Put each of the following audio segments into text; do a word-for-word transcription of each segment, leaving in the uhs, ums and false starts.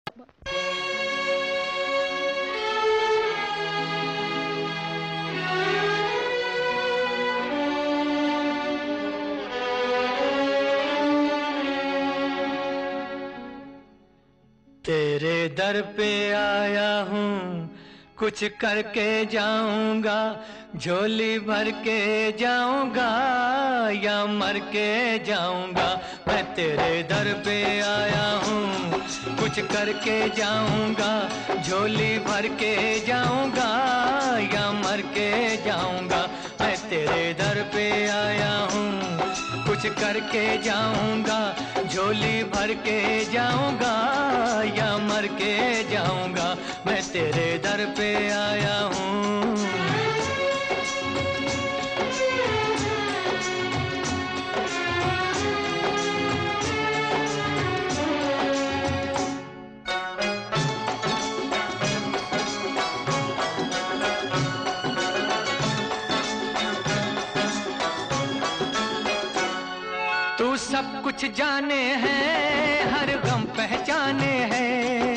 तेरे दर पे आया हूँ, कुछ करके जाऊंगा, झोली भर के जाऊंगा या मर के जाऊंगा। मैं तेरे दर पे आया हूँ, कुछ करके जाऊंगा, झोली भर के जाऊंगा या मर के जाऊंगा। मैं तेरे दर पे आया हूँ, कुछ करके जाऊंगा, झोली भर के जाऊंगा या मर के जाऊंगा। मैं तेरे दर पे आया हूँ। तू सब कुछ जाने हैं, हर गम पहचाने हैं।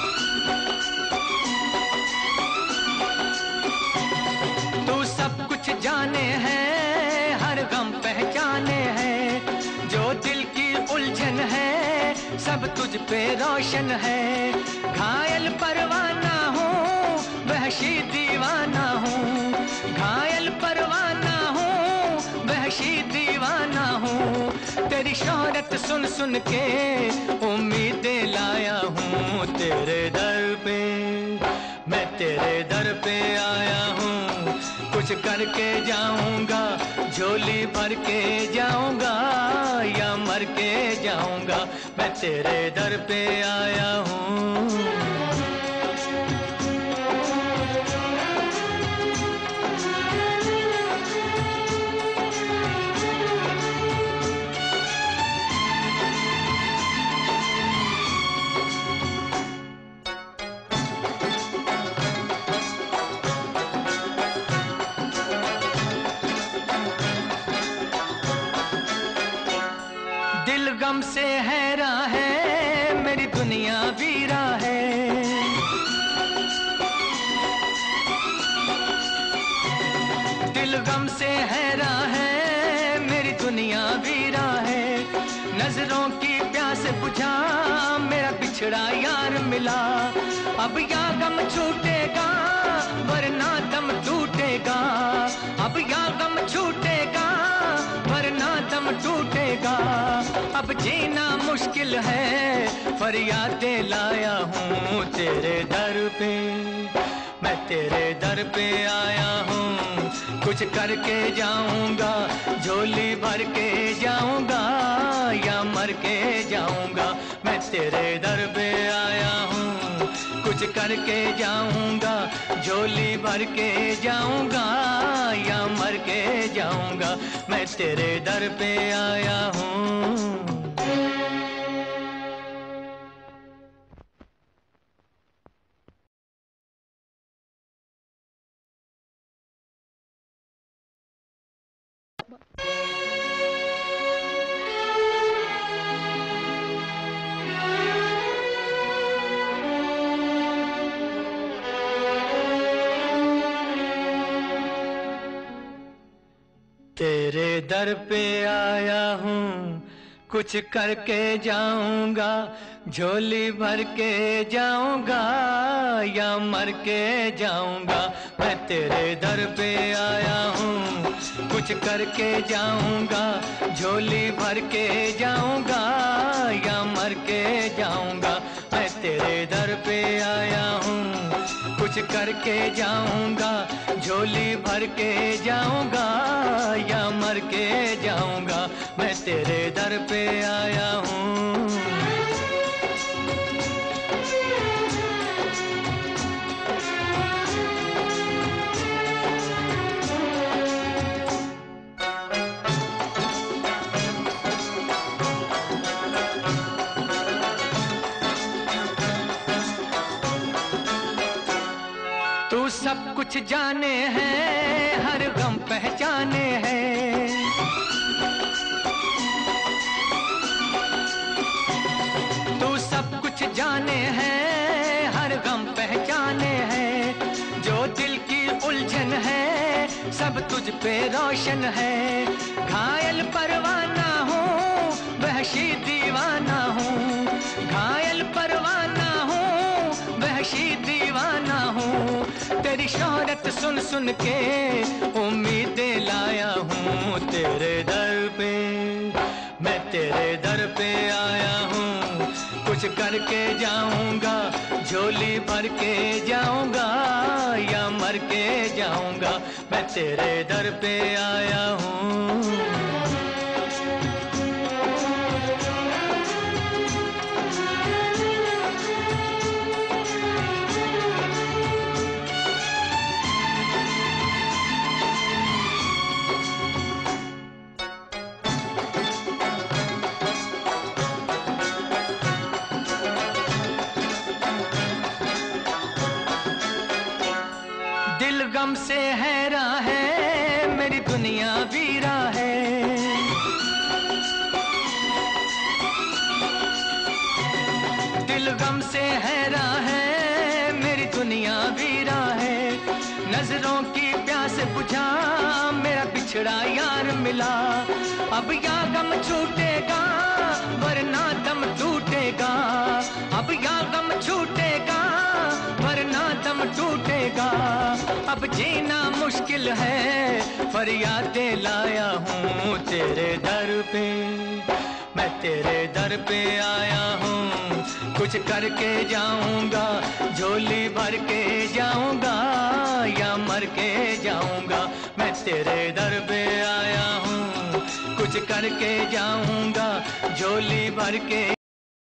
तू सब कुछ जाने हैं, हर गम पहचाने हैं। जो दिल की उलझन है, सब तुझ पे रोशन है। घायल परवाना हूँ, वहशी दीवाना हूँ। घायल परवाना हूँ, वहशी दीवाना हूँ। तेरी शोहरत सुन सुन के उम्मीदें लाया हूँ। तेरे दर पे, मैं तेरे दर पे आया हूँ, कुछ करके जाऊंगा, झोली भर के जाऊंगा या मर के जाऊंगा। मैं तेरे दर पे आया हूँ। दिल गम से हैरा है, मेरी दुनिया वीरा है। दिल गम से हैरा है, मेरी दुनिया वीरा है। नजरों की प्यास बुझा, मेरा बिछड़ा यार मिला। अब या गम छूटेगा, वरना दम टूटेगा। अब या गम छूटेगा, वरना दम टूटेगा। अब जीना मुश्किल है, फरियादें लाया हूँ तेरे दर पे। मैं तेरे दर पे आया हूँ, कुछ करके जाऊंगा, झोली भर के जाऊंगा या मर के जाऊंगा। मैं तेरे दर पे आया हूँ, कुछ करके जाऊंगा, झोली भर के जाऊंगा या मर के जाऊंगा। मैं तेरे दर पे आया हूँ। तेरे दर पे आया हूँ, कुछ करके जाऊंगा, झोली भर के जाऊंगा या मर के जाऊंगा। मैं तेरे दर पे आया हूँ, कुछ करके जाऊंगा, झोली भर के जाऊंगा या मर के जाऊंगा। मैं तेरे दर पे आया हूँ, कुछ करके जाऊंगा, झोली भर के जाऊंगा या मर के जाऊंगा। मैं तेरे दर पे आया हूँ। तू सब कुछ जाने हैं, हर गम पहचाने हैं। तू सब कुछ जाने हैं, पे रोशन है। घायल परवाना हूँ, वहशी दीवाना हूँ। घायल परवाना हूँ, वहशी दीवाना हूँ। तेरी शोहरत सुन सुन के उम्मीदें लाया हूँ। तेरे दर पे, मैं तेरे दर पे आया हूँ। कुछ करके जाऊंगा, झोली भर के जाऊंगा या मर के जाऊंगा। मैं तेरे दर पे आया हूँ। दिल गम से हैरान है, मेरी दुनिया वीरा है। दिल गम से हैरान है, मेरी दुनिया वीरा है। नजरों की प्यास बुझा, मेरा बिछड़ा यार मिला। अब या गम छूटेगा वरना दम टूटेगा। अब या गम छूटेगा वरना दम टूटेगा। अब जीना मुश्किल है, फरियादें लाया हूँ तेरे दर पे। मैं तेरे दर पे आया हूँ। कुछ करके जाऊंगा, झोली भर के जाऊंगा या मर के जाऊंगा। मैं तेरे दर पे आया हूँ। कुछ करके जाऊंगा, झोली भर के